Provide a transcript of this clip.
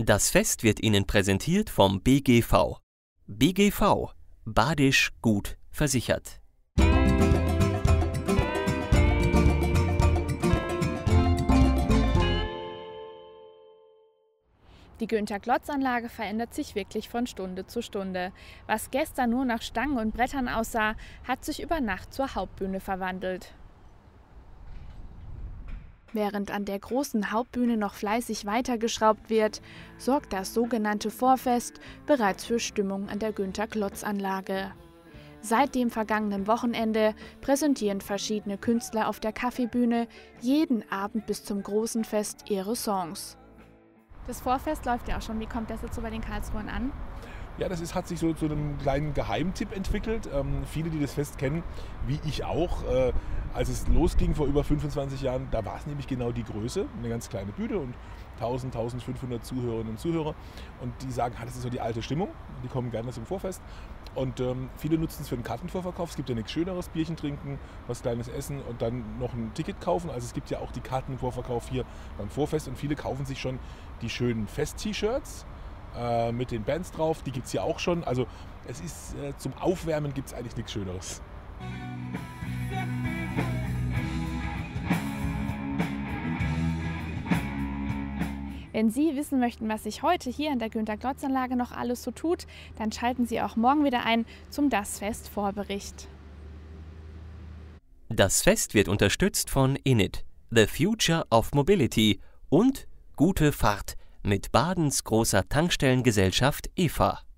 Das Fest wird Ihnen präsentiert vom BGV. BGV. Badisch gut versichert. Die Günther-Klotz-Anlage verändert sich wirklich von Stunde zu Stunde. Was gestern nur nach Stangen und Brettern aussah, hat sich über Nacht zur Hauptbühne verwandelt. Während an der großen Hauptbühne noch fleißig weitergeschraubt wird, sorgt das sogenannte Vorfest bereits für Stimmung an der Günther-Klotz-Anlage. Seit dem vergangenen Wochenende präsentieren verschiedene Künstler auf der Kaffeebühne jeden Abend bis zum großen Fest ihre Songs. Das Vorfest läuft ja auch schon. Wie kommt das jetzt so bei den Karlsruhern an? Ja, hat sich so zu einem kleinen Geheimtipp entwickelt. Viele, die das Fest kennen, wie ich auch, als es losging vor über 25 Jahren, da war es nämlich genau die Größe, eine ganz kleine Bühne und 1000, 1500 Zuhörerinnen und Zuhörer. Und die sagen, das ist so die alte Stimmung, die kommen gerne zum Vorfest. Und viele nutzen es für den Kartenvorverkauf. Es gibt ja nichts Schöneres, Bierchen trinken, was Kleines essen und dann noch ein Ticket kaufen. Also es gibt ja auch die Kartenvorverkauf hier beim Vorfest und viele kaufen sich schon die schönen Fest-T-Shirts mit den Bands drauf. Die gibt es ja auch schon. Also es ist zum Aufwärmen gibt es eigentlich nichts Schöneres. Wenn Sie wissen möchten, was sich heute hier in der Günther-Klotz-Anlage noch alles so tut, dann schalten Sie auch morgen wieder ein zum Das Fest Vorbericht. Das Fest wird unterstützt von Init, The Future of Mobility und Gute Fahrt mit Badens großer Tankstellengesellschaft EFA.